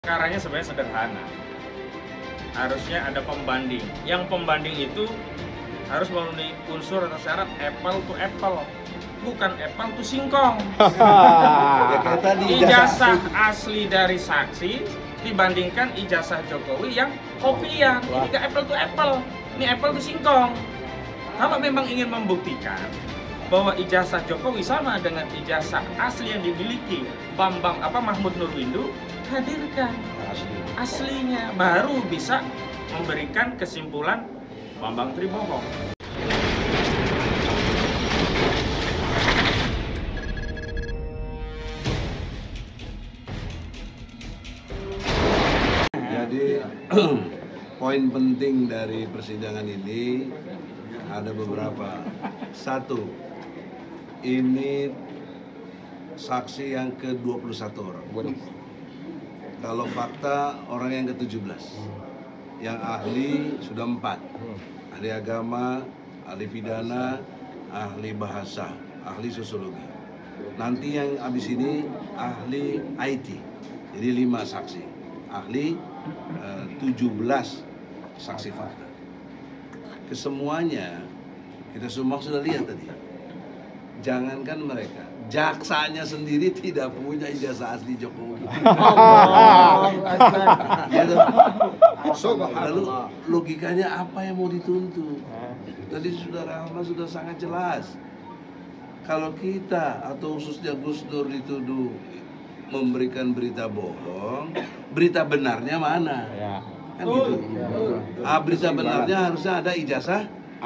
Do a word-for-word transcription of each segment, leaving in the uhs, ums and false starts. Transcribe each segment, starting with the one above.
Perkaranya sebenarnya sederhana. Harusnya ada pembanding. Yang pembanding itu harus memenuhi unsur atau syarat apple to apple, bukan apple to singkong. Ijazah asli dari saksi dibandingkan ijazah Jokowi yang kopian. Ini gak apple to apple, ini apple to singkong. Kalau memang ingin membuktikan bahwa ijazah Jokowi sama dengan ijazah asli yang dimiliki Bambang apa Mahmud Nurwindu, hadirkan aslinya, baru bisa memberikan kesimpulan Bambang Tribohong. Jadi poin penting dari persidangan ini ada beberapa. Satu, ini saksi yang ke dua puluh satu orang. Kalau fakta orang yang ke tujuh belas. Yang ahli sudah empat. Ahli agama, ahli pidana, ahli bahasa, ahli sosiologi. Nanti yang habis ini ahli I T. Jadi lima saksi. Ahli eh, tujuh belas saksi fakta. Kesemuanya kita semua sudah lihat tadi. Jangankan mereka, jaksanya sendiri tidak punya ijazah asli Jokowi. Gitu. Lalu logikanya apa yang mau dituntut? Tadi saudara Ahmad sudah sangat jelas. Kalau kita atau khususnya Gus Dur dituduh memberikan berita bohong, berita benarnya mana? Kan gitu. Ah, berita benarnya harusnya ada ijazah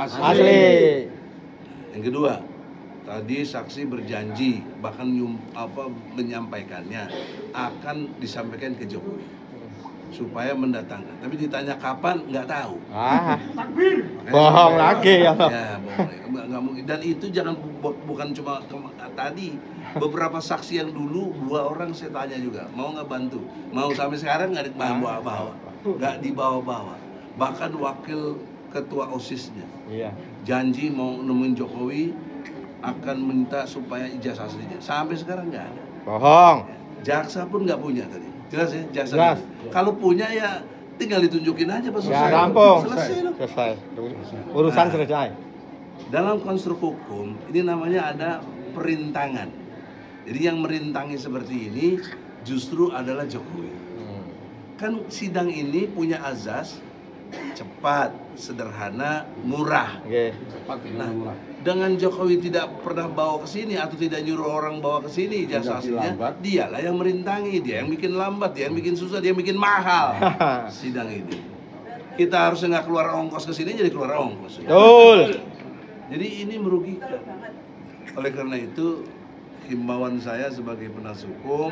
asli. Yang kedua, tadi saksi berjanji bahkan nyum, apa menyampaikannya akan disampaikan ke Jokowi supaya mendatangkan. Tapi ditanya kapan nggak tahu. Ah, bohong lagi ya. Ya, bohong. Nggak, nggak mungkin. Dan itu jangan bu, bukan cuma ke, tadi. Beberapa saksi yang dulu dua orang saya tanya juga mau nggak bantu. Mau sampai sekarang nggak dibawa-bawa, nggak dibawa-bawa. Bahkan wakil ketua OSISnya iya. janji mau nemuin Jokowi akan minta supaya ijazah aslinya. Sampai sekarang nggak ada. Bohong. Jaksa pun nggak punya tadi. Jelas ya, jaksa. Jelas. Kalau punya ya tinggal ditunjukin aja pas selesai. Ya, rampung. Selesai. Selesai. Urusan nah, selesai. Dalam konstruk hukum ini namanya ada perintangan. Jadi yang merintangi seperti ini justru adalah Jokowi. Hmm. Kan sidang ini punya azas cepat, sederhana, murah. Okay. Cepat, nah, murah. Dengan Jokowi tidak pernah bawa ke sini atau tidak nyuruh orang bawa ke sini ijazah aslinya, dialah yang merintangi, dia yang bikin lambat, dia yang bikin susah, dia yang bikin mahal sidang ini. Kita harusnya nggak keluar ongkos ke sini, jadi keluar ongkos. Betul. Jadi ini merugikan. Oleh karena itu, himbauan saya sebagai penasihat hukum,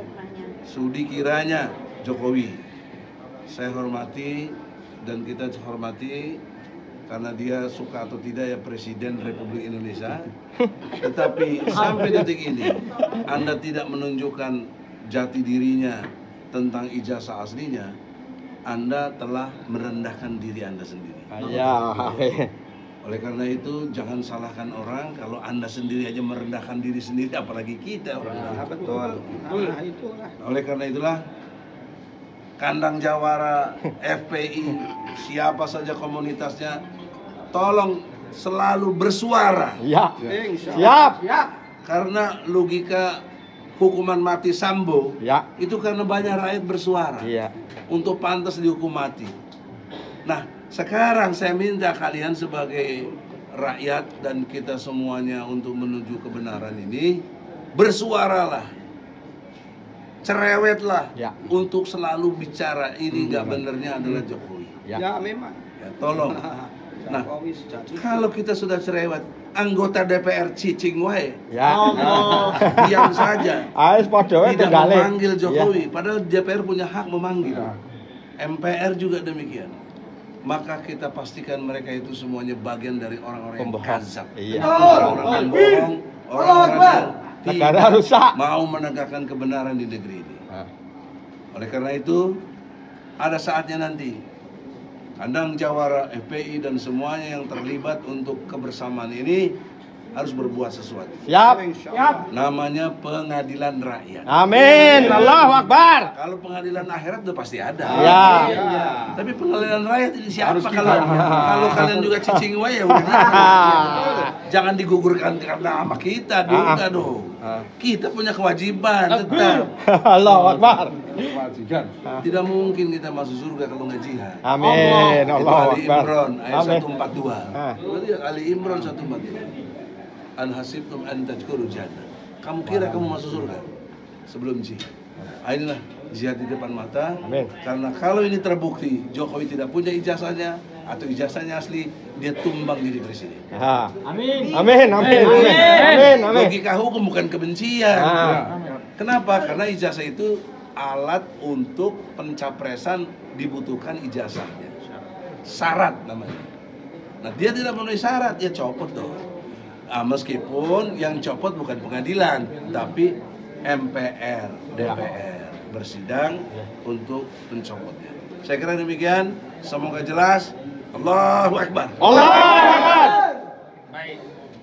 sudi kiranya Jokowi, saya hormati dan kita hormati karena dia suka atau tidak ya Presiden Republik Indonesia. Tetapi sampai detik ini Anda tidak menunjukkan jati dirinya tentang ijazah aslinya, Anda telah merendahkan diri Anda sendiri. Ya. Oleh karena itu jangan salahkan orang kalau Anda sendiri aja merendahkan diri sendiri, apalagi kita orang. Ya, betul. Nah, itulah. Oleh karena itulah Kandang Jawara, F P I, siapa saja komunitasnya, tolong selalu bersuara. Ya. Siap. Siap. Karena logika hukuman mati Sambo, ya, itu karena banyak rakyat bersuara, ya, untuk pantas dihukum mati. Nah, sekarang saya minta kalian sebagai rakyat dan kita semuanya untuk menuju kebenaran ini, bersuaralah, cerewetlah, ya, untuk selalu bicara ini nggak benernya adalah Jokowi. Ya, ya memang. Ya, tolong. Nah, kalau kita sudah cerewet, anggota D P R cicing wae, ya, oh, diam saja, tidak memanggil Jokowi, ya, padahal D P R punya hak memanggil, ya. M P R juga demikian. Maka kita pastikan mereka itu semuanya bagian dari orang-orang yang kazab, iya, orang-orang yang bohong, orang-orang yang tidak rusak mau menegakkan kebenaran di negeri ini. Oleh karena itu, ada saatnya nanti Kandang Jawara, F P I dan semuanya yang terlibat untuk kebersamaan ini harus berbuat sesuatu. Siap. Siap. Namanya pengadilan rakyat. Amin. Allahu Akbar. Kalau pengadilan akhirat udah pasti ada. Ya. Tapi pengadilan rakyat ini siapa? Harus kita. Kalau kalau kalian juga cicing wae ya udah gitu. Jangan digugurkan karena sama kita juga dong. Kita punya kewajiban tetap. Allahu Akbar. Tidak mungkin kita masuk surga kalau nggak jihad. Amin. Itu Allahu Ali Akbar. Imran ayat Amin. seratus empat puluh dua. Ah. Berarti Ali Imran seratus empat puluh dua. An hasibtum an tadkhulul jannah. Kamu kira kamu masuk surga sebelum jihad. Ah, inilah jihad di depan mata. Amin. Karena kalau ini terbukti Jokowi tidak punya ijazahnya atau ijazahnya asli, dia tumbang jadi presiden. Ah. Amin. Amin. Amin. Amin. Amin. Amin. Logika hukum bukan kebencian. Ah. Kenapa? Karena ijazah itu alat untuk pencapresan, dibutuhkan ijazahnya. Syarat namanya. Nah, dia tidak memenuhi syarat, ya copot dong. Nah, meskipun yang copot bukan pengadilan, tapi M P R, D P R bersidang untuk mencopotnya. Saya kira demikian. Semoga jelas. Allahu Akbar. Allahu Akbar. Baik.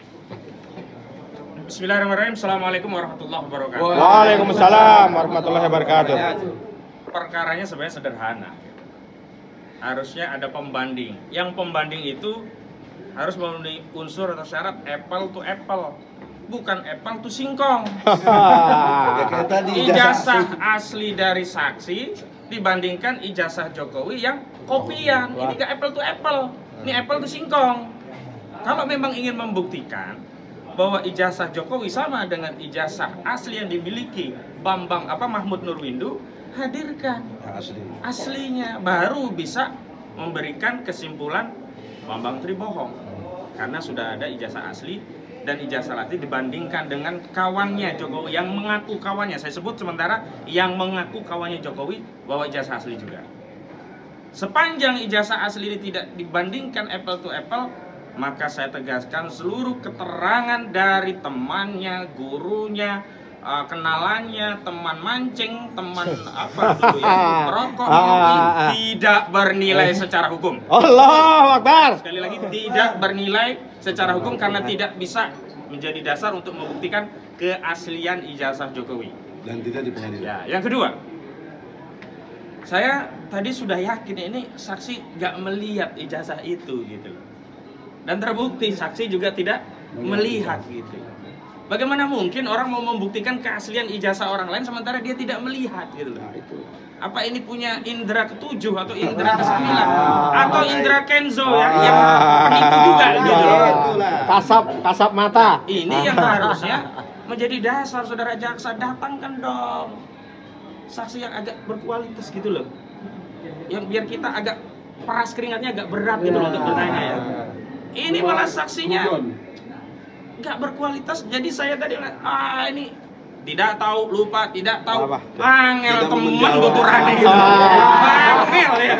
Bismillahirrahmanirrahim. Assalamualaikum warahmatullahi wabarakatuh. Waalaikumsalam warahmatullahi wabarakatuh. Perkaranya sebenarnya sederhana. Harusnya ada pembanding. Yang pembanding itu harus memenuhi unsur atau syarat apple to apple, bukan apple to singkong. Ya, kayak tadi Ijazah asli dari saksi dibandingkan ijazah Jokowi yang kopian. Ini gak apple to apple, ini apple to singkong. Kalau memang ingin membuktikan bahwa ijazah Jokowi sama dengan ijazah asli yang dimiliki Bambang apa Mahmud Nurwindu, hadirkan asli. aslinya, baru bisa memberikan kesimpulan Bambang Tri bohong. Karena sudah ada ijazah asli dan ijazah asli dibandingkan dengan kawannya Jokowi yang mengaku kawannya. Saya sebut sementara yang mengaku kawannya Jokowi bahwa ijazah asli juga. Sepanjang ijazah asli ini tidak dibandingkan apple to apple, maka saya tegaskan seluruh keterangan dari temannya, gurunya, uh, kenalannya, teman mancing, teman apa dulu ya, perokok ini tidak bernilai secara hukum. Allahu Akbar. Sekali lagi, tidak bernilai secara hukum karena tidak bisa menjadi dasar untuk membuktikan keaslian ijazah Jokowi. Dan tidak di pengadilan. Ya, yang kedua, saya tadi sudah yakin ini saksi nggak melihat ijazah itu gitu. Dan terbukti saksi juga tidak melihat gitu. Bagaimana mungkin orang mau membuktikan keaslian ijazah orang lain sementara dia tidak melihat gitu loh. Apa ini punya indera ketujuh atau indera kesembilan atau indera Kenzo ya yang penipu juga gitu loh. Kasap kasap mata. Ini yang harusnya menjadi dasar saudara jaksa, datangkan dong saksi yang agak berkualitas gitu loh. Yang biar kita agak peras keringatnya agak berat gitu loh untuk bertanya ya. Ini malah saksinya nggak berkualitas. Jadi saya tadi ah ini tidak tahu, lupa, tidak tahu. Angel teman tuturannya gitu. Angel ya.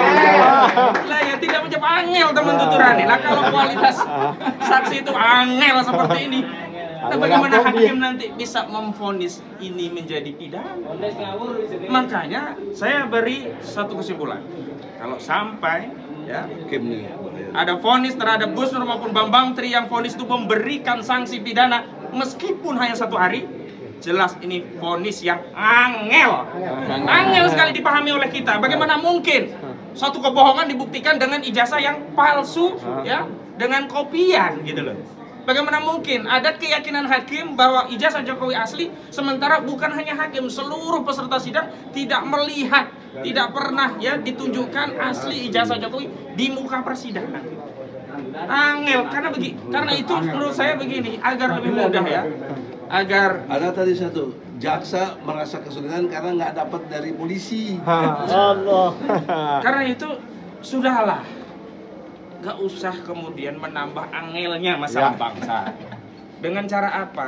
Lah ya tidak menjawab angel teman tuturannya. Lah kalau kualitas saksi itu angel seperti ini, nah, bagaimana hakim nanti bisa memvonis ini menjadi pidana? Makanya saya beri satu kesimpulan. Kalau sampai ya ada vonis terhadap Gus Nur maupun Bambang Tri yang vonis itu memberikan sanksi pidana meskipun hanya satu hari, jelas ini vonis yang angel, angel sekali dipahami oleh kita. Bagaimana mungkin satu kebohongan dibuktikan dengan ijazah yang palsu, ya, dengan kopian gitu loh. Bagaimana mungkin ada keyakinan hakim bahwa ijazah Jokowi asli, sementara bukan hanya hakim, seluruh peserta sidang tidak melihat, tidak pernah ya ditunjukkan asli ijazah Jokowi di muka persidangan. Angel, karena begi, karena itu menurut saya begini, agar lebih mudah ya, agar ada tadi satu jaksa merasa kesulitan karena nggak dapat dari polisi. Allah. Karena itu sudahlah. Gak usah kemudian menambah angelnya masalah Ya. bangsa. Dengan cara apa?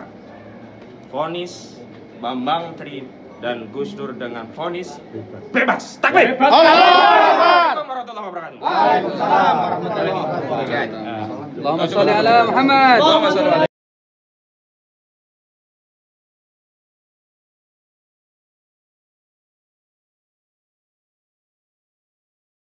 Vonis Bambang Tri dan Gus Dur dengan vonis bebas. Takbir. Assalamualaikum warahmatullahi wabarakatuh. Waalaikumsalam warahmatullahi wabarakatuh. Allahumma sholli ala Muhammad.